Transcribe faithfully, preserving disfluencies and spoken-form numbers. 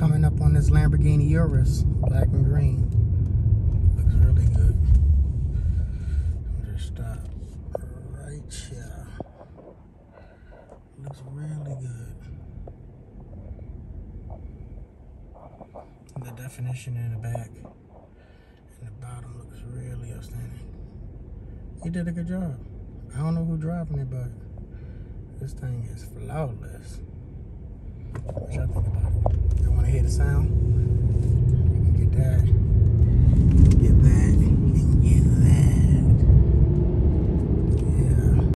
Coming up on this Lamborghini Urus, black and green. Looks really good. Just stop right here. Looks really good. The definition in the back and the bottom looks really outstanding. He did a good job. I don't know who's driving it, but this thing is flawless. What y'all think about it? You want to hear the sound? You can get that.